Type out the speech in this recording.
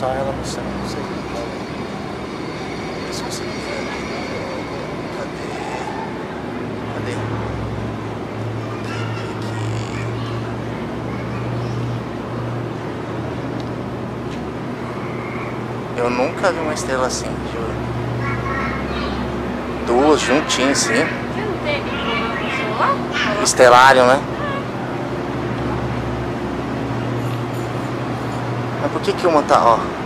só ela no céu, não sei. Se você... Cadê? Eu nunca vi uma estrela assim, juro. Duas juntinhas assim. Você não teve no celular? Estelário, né? Mas por que uma tá, ó?